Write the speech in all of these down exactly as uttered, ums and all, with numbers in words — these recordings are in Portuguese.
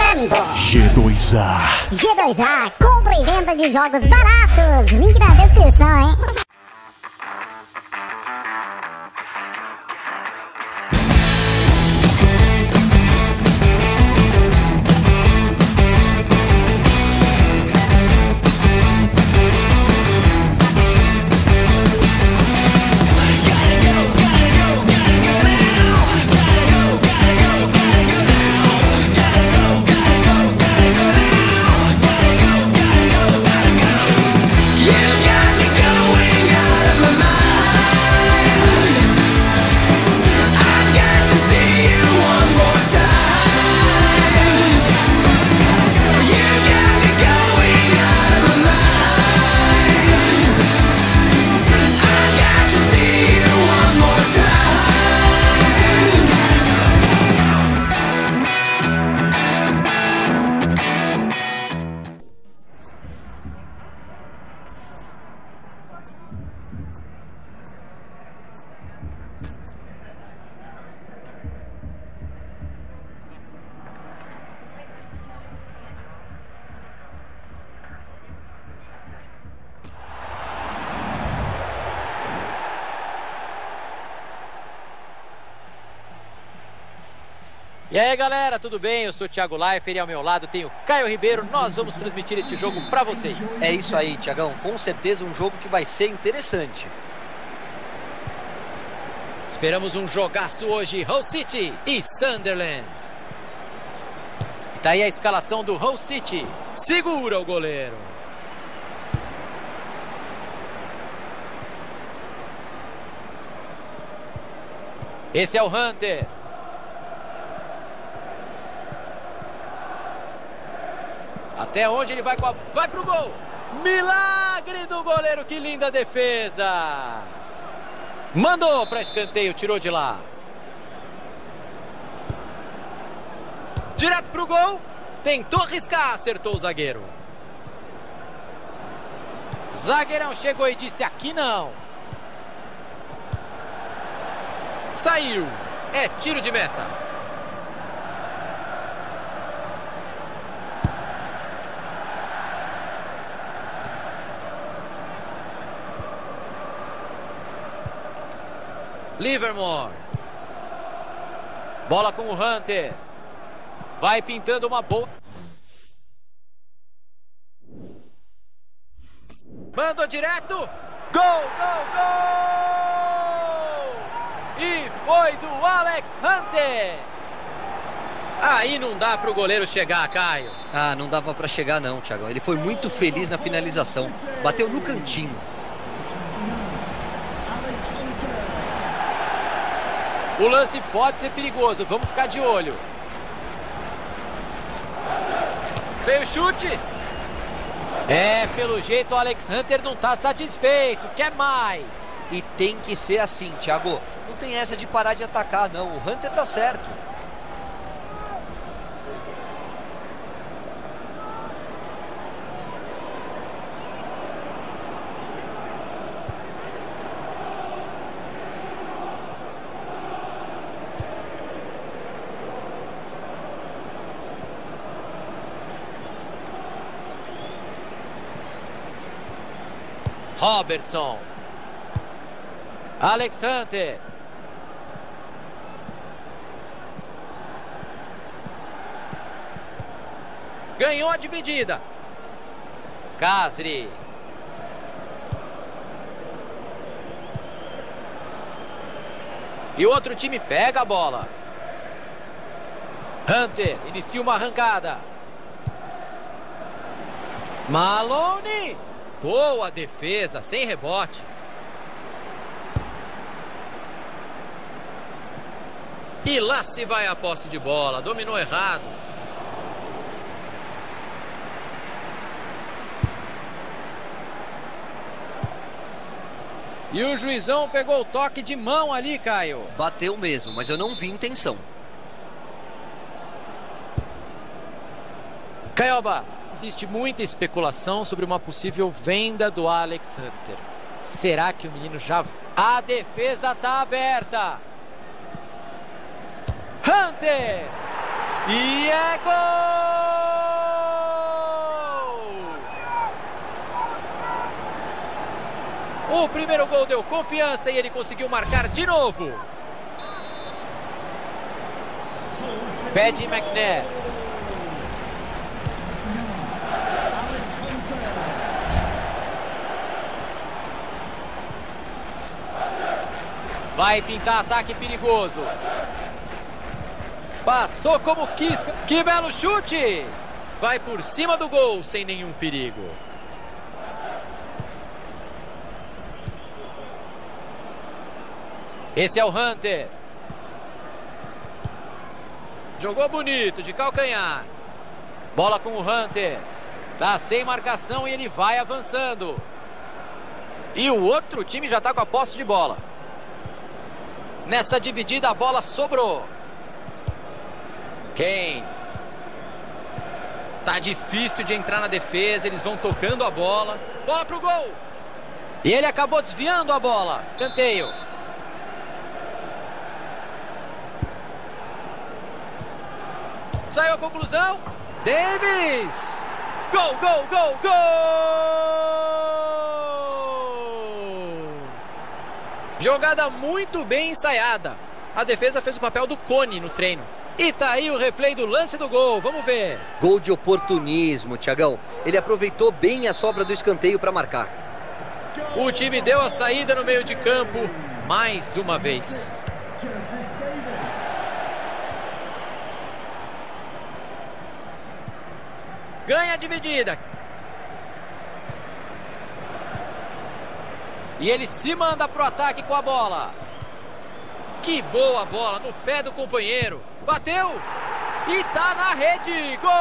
apresentando G dois A. G dois A, compra e venda de jogos baratos. Link na descrição, hein? E aí galera, tudo bem? Eu sou o Thiago Leifert e ao meu lado tenho Caio Ribeiro. Nós vamos transmitir este jogo para vocês. É isso aí, Thiagão. Com certeza um jogo que vai ser interessante. Esperamos um jogaço hoje. Hull City e Sunderland. Tá aí a escalação do Hull City. Segura o goleiro. Esse é o Hunter. Até onde ele vai com a... Vai pro gol! Milagre do goleiro, que linda defesa! Mandou para escanteio, tirou de lá. Direto pro gol. Tentou arriscar, acertou o zagueiro. Zagueirão chegou e disse: aqui não. Saiu. É tiro de meta. Livermore. Bola com o Hunter. Vai pintando uma boa. Mandou direto. Gol, gol, gol! E foi do Alex Hunter. Aí não dá para o goleiro chegar, Caio. Ah, não dava para chegar não, Thiagão. Ele foi muito feliz na finalização. Bateu no cantinho. O lance pode ser perigoso, vamos ficar de olho. Veio o chute. É, pelo jeito o Alex Hunter não está satisfeito, quer mais. E tem que ser assim, Thiago. Não tem essa de parar de atacar, não. O Hunter tá certo. Robertson. Alex Hunter. Ganhou a dividida. Casri. E o outro time pega a bola. Hunter inicia uma arrancada. Maloney. Boa defesa, sem rebote. E lá se vai a posse de bola. Dominou errado. E o juizão pegou o toque de mão ali, Caio. Bateu mesmo, mas eu não vi intenção. Caioba, existe muita especulação sobre uma possível venda do Alex Hunter. Será que o menino já... A defesa tá aberta. Hunter! E é gol! O primeiro gol deu confiança e ele conseguiu marcar de novo. Paddy McNair. Vai pintar ataque perigoso. Passou como quis. Que belo chute! Vai por cima do gol sem nenhum perigo. Esse é o Hunter. Jogou bonito, de calcanhar. Bola com o Hunter. Tá sem marcação e ele vai avançando. E o outro time já tá com a posse de bola. Nessa dividida a bola sobrou. Kane. Tá difícil de entrar na defesa, eles vão tocando a bola. Bola pro gol. E ele acabou desviando a bola. Escanteio. Saiu a conclusão. Davis. Gol, gol, gol, gol! Jogada muito bem ensaiada. A defesa fez o papel do cone no treino. E tá aí o replay do lance do gol. Vamos ver. Gol de oportunismo, Thiagão. Ele aproveitou bem a sobra do escanteio para marcar. O time deu a saída no meio de campo mais uma vez. Ganha a dividida. E ele se manda pro ataque com a bola. Que boa bola no pé do companheiro. Bateu. E tá na rede. Gol!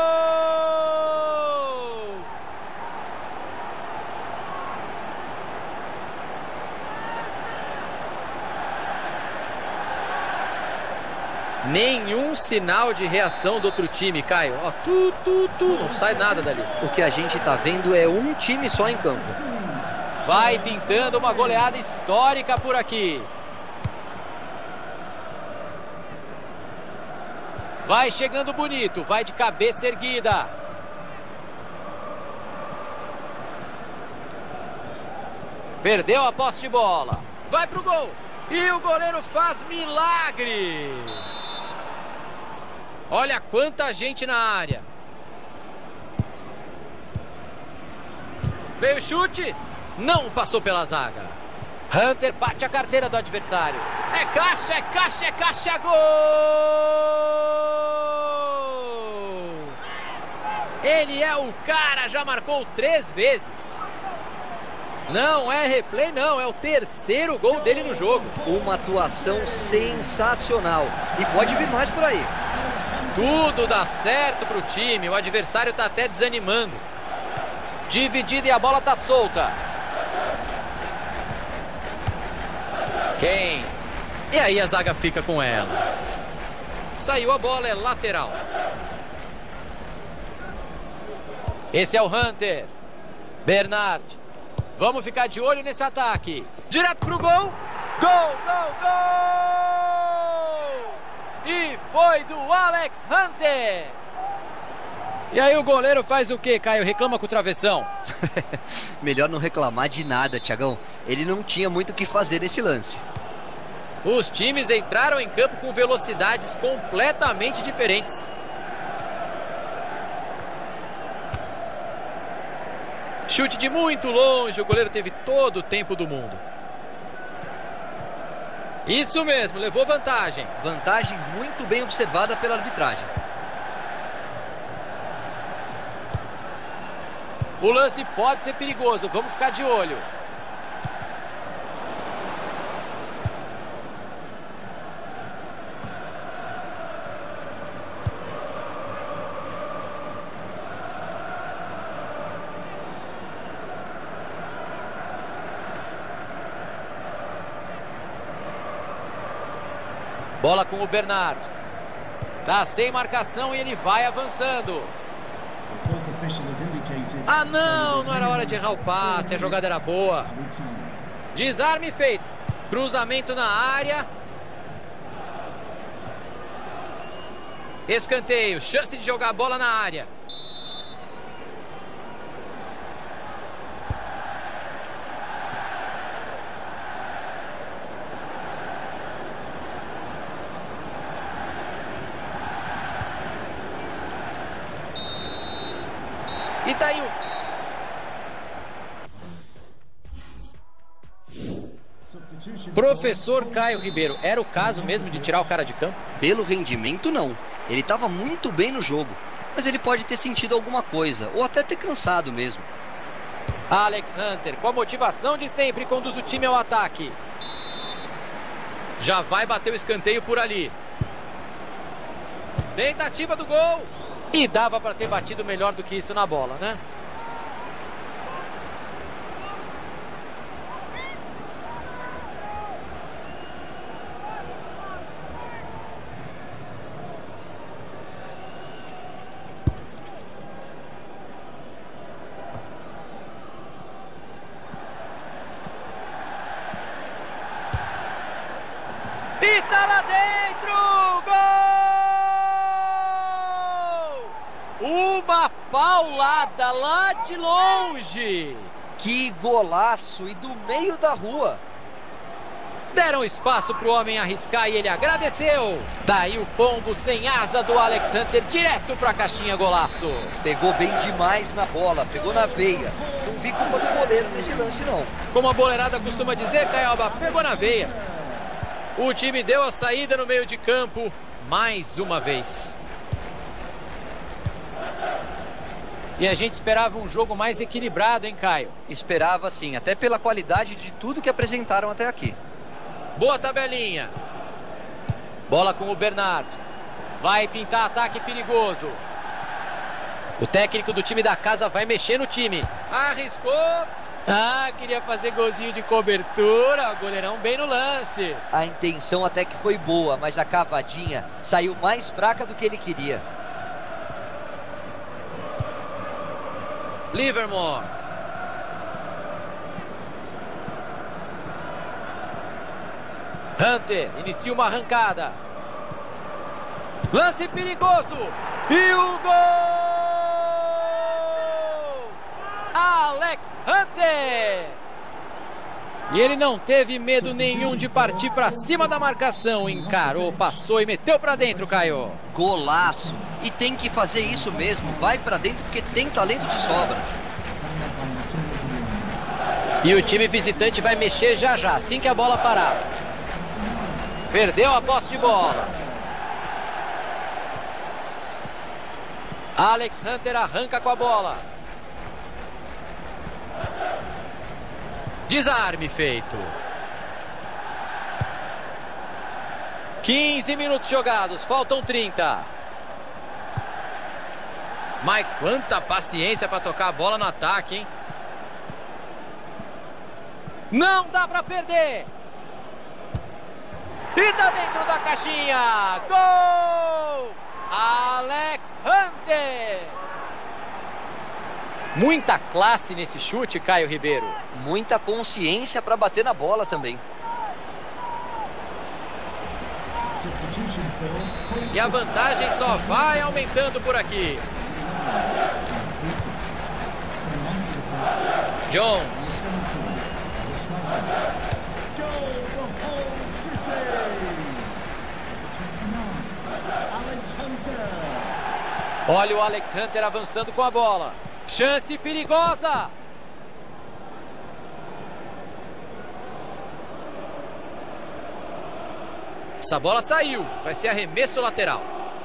Nenhum sinal de reação do outro time, Caio. Ó, tu, tu, tu, não sai nada dali. O que a gente tá vendo é um time só em campo. Vai pintando uma goleada histórica por aqui. Vai chegando bonito, vai de cabeça erguida. Perdeu a posse de bola. Vai pro gol. E o goleiro faz milagre. Olha quanta gente na área. Veio o chute. Não passou pela zaga. Hunter bate a carteira do adversário. É caixa, é caixa, é caixa, gol! Ele é o cara, já marcou três vezes. Não é replay, não, é o terceiro gol dele no jogo. Uma atuação sensacional. E pode vir mais por aí. Tudo dá certo pro time, o adversário tá até desanimando. Dividida e a bola tá solta. Kane. E aí a zaga fica com ela. Saiu a bola, é lateral. Esse é o Hunter. Bernard. Vamos ficar de olho nesse ataque. Direto pro gol. Gol, gol, gol! E foi do Alex Hunter. E aí o goleiro faz o quê, Caio? Reclama com o travessão. Melhor não reclamar de nada, Thiagão. Ele não tinha muito o que fazer nesse lance. Os times entraram em campo com velocidades completamente diferentes. Chute de muito longe, o goleiro teve todo o tempo do mundo. Isso mesmo, levou vantagem. Vantagem muito bem observada pela arbitragem. O lance pode ser perigoso, vamos ficar de olho. Bola com o Bernard. Tá sem marcação e ele vai avançando. Ah não, não era hora de errar o passe, a jogada era boa. Desarme feito. Cruzamento na área. Escanteio, chance de jogar a bola na área. E tá aí o... Professor Caio Ribeiro, era o caso mesmo de tirar o cara de campo? Pelo rendimento, não. Ele estava muito bem no jogo, mas ele pode ter sentido alguma coisa, ou até ter cansado mesmo. Alex Hunter, com a motivação de sempre, conduz o time ao ataque. Já vai bater o escanteio por ali. Tentativa do gol. E dava para ter batido melhor do que isso na bola, né? E tá lá dentro! Gol! Uma paulada lá de longe! Que golaço! E do meio da rua! Deram espaço pro homem arriscar e ele agradeceu. Daí o pombo sem asa do Alex Hunter direto pra caixinha, golaço. Pegou bem demais na bola, pegou na veia. Não vi culpa do goleiro nesse lance, não. Como a boleirada costuma dizer, Caioba, pegou na veia. O time deu a saída no meio de campo, mais uma vez. E a gente esperava um jogo mais equilibrado, hein, Caio? Esperava sim, até pela qualidade de tudo que apresentaram até aqui. Boa tabelinha. Bola com o Bernardo. Vai pintar ataque perigoso. O técnico do time da casa vai mexer no time. Arriscou. Ah, queria fazer golzinho de cobertura. O goleirão bem no lance. A intenção até que foi boa, mas a cavadinha saiu mais fraca do que ele queria. Livermore. Hunter inicia uma arrancada. Lance perigoso. E o gol! Alex Hunter! E ele não teve medo nenhum de partir para cima da marcação. Encarou, passou e meteu para dentro, Caio. Golaço! E tem que fazer isso mesmo. Vai para dentro porque tem talento de sobra. E o time visitante vai mexer já já, assim que a bola parar. Perdeu a posse de bola. Alex Hunter arranca com a bola. Desarme feito. quinze minutos jogados, faltam trinta. Mas quanta paciência para tocar a bola no ataque, hein? Não dá para perder. E tá dentro da caixinha. Gol! Alex Hunter. Muita classe nesse chute, Caio Ribeiro. Muita consciência para bater na bola também. E a vantagem só vai aumentando por aqui. Jones. Olha o Alex Hunter avançando com a bola. Chance perigosa. Essa bola saiu. Vai ser arremesso lateral.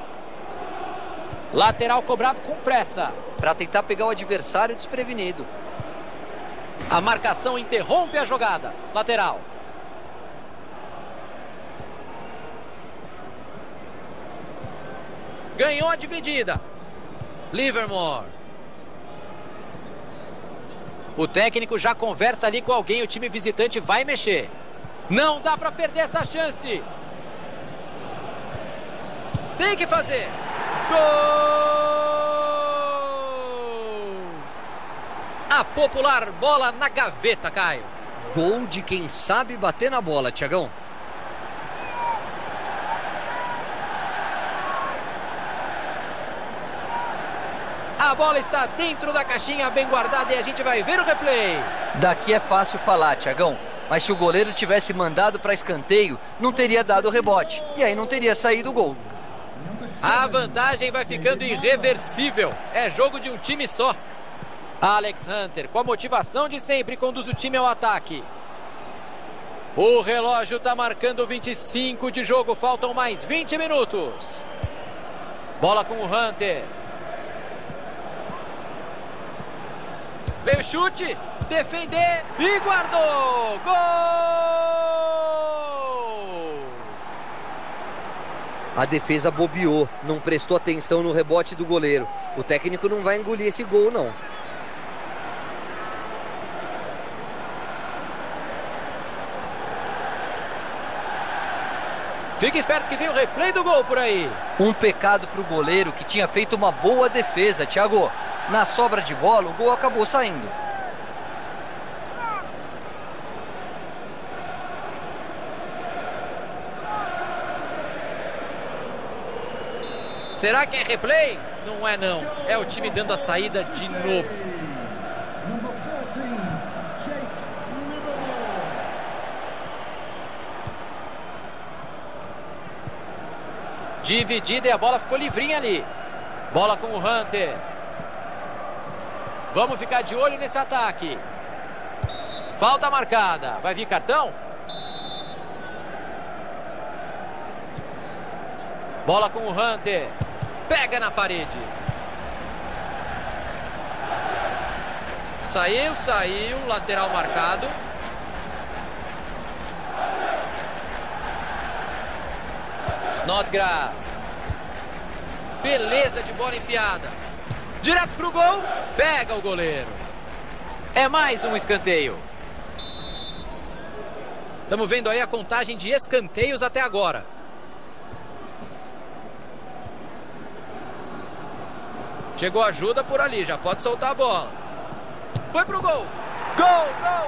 Lateral cobrado com pressa. Para tentar pegar o adversário desprevenido. A marcação interrompe a jogada. Lateral. Ganhou a dividida. Livermore. O técnico já conversa ali com alguém. O time visitante vai mexer. Não dá para perder essa chance. Tem que fazer. Gol! A popular bola na gaveta, Caio. Gol de quem sabe bater na bola, Thiagão. A bola está dentro da caixinha, bem guardada, e a gente vai ver o replay. Daqui é fácil falar, Thiagão. Mas se o goleiro tivesse mandado para escanteio, não teria dado o rebote. E aí não teria saído o gol. A vantagem vai ficando irreversível. É jogo de um time só. Alex Hunter, com a motivação de sempre, conduz o time ao ataque. O relógio está marcando vinte e cinco de jogo, faltam mais vinte minutos. Bola com o Hunter. Veio o chute, defender e guardou! Gol! A defesa bobeou, não prestou atenção no rebote do goleiro. O técnico não vai engolir esse gol, não. Fique esperto que vem o replay do gol por aí. Um pecado para o goleiro que tinha feito uma boa defesa, Thiago. Na sobra de bola, o gol acabou saindo. Será que é replay? Não é não. É o time dando a saída de novo. Dividida e a bola ficou livrinha ali. Bola com o Hunter. Vamos ficar de olho nesse ataque. Falta marcada. Vai vir cartão? Bola com o Hunter. Pega na parede. Saiu, saiu. Lateral marcado. Snodgrass. Beleza de bola enfiada. Direto pro gol. Pega o goleiro. É mais um escanteio. Estamos vendo aí a contagem de escanteios até agora. Chegou ajuda por ali, já pode soltar a bola. Foi pro gol. Gol, gol,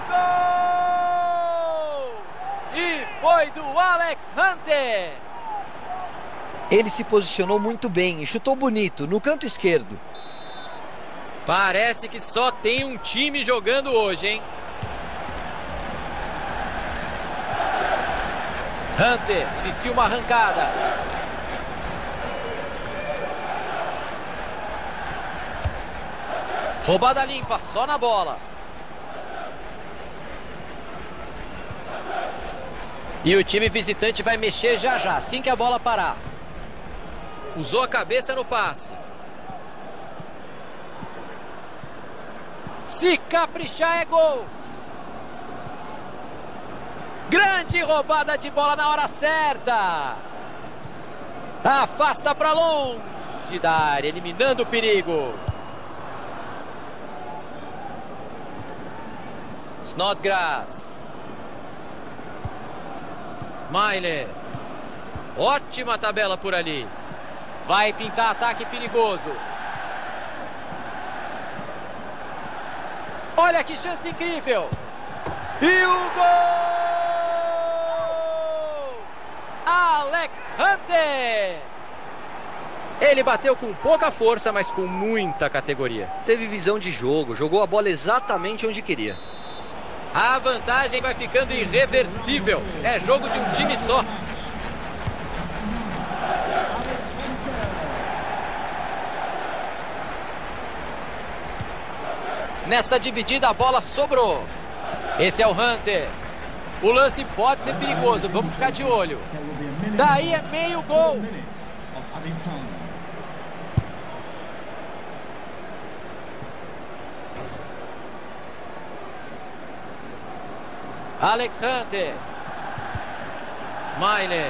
gol! E foi do Alex Hunter. Ele se posicionou muito bem e chutou bonito, no canto esquerdo. Parece que só tem um time jogando hoje, hein? Hunter inicia uma arrancada. Roubada limpa, só na bola. E o time visitante vai mexer já já, assim que a bola parar. Usou a cabeça no passe. Se caprichar é gol. Grande roubada de bola na hora certa. Afasta para longe da área, eliminando o perigo. Snodgrass. Mailer. Ótima tabela por ali. Vai pintar ataque perigoso. Olha que chance incrível. E o gol! Alex Hunter. Ele bateu com pouca força, mas com muita categoria. Teve visão de jogo, jogou a bola exatamente onde queria. A vantagem vai ficando irreversível. É jogo de um time só. Nessa dividida a bola sobrou. Esse é o Hunter. O lance pode ser perigoso, vamos ficar de olho. Daí é meio gol. Alex Hunter. Mailer.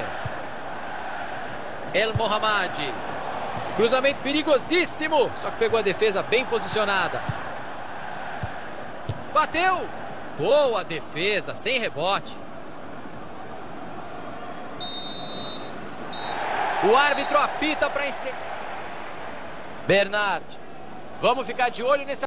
El Mohammadi. Cruzamento perigosíssimo. Só que pegou a defesa bem posicionada. Bateu. Boa defesa, sem rebote. O árbitro apita para encerrar. Bernard. Vamos ficar de olho nesse